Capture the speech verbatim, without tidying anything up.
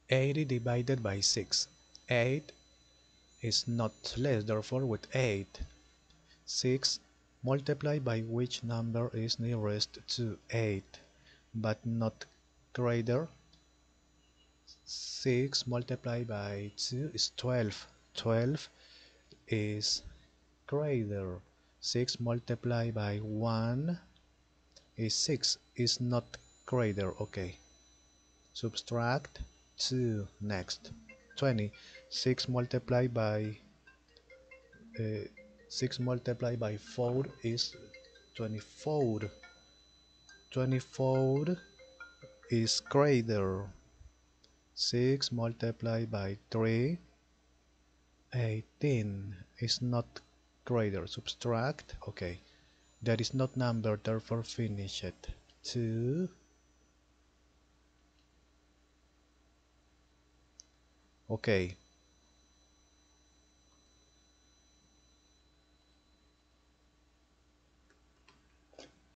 eighty divided by six. eight is not less, therefore with eight. six multiplied by which number is nearest to eight, but not greater. six multiplied by two is twelve. twelve is greater. six multiplied by one is six, is not greater. Okay. Subtract two next. twenty. six multiplied by uh, six multiplied by four is twenty-four. twenty-four is greater. six multiplied by three, eighteen is not greater. Subtract. Okay. That is not number, therefore finish it. two. Okay.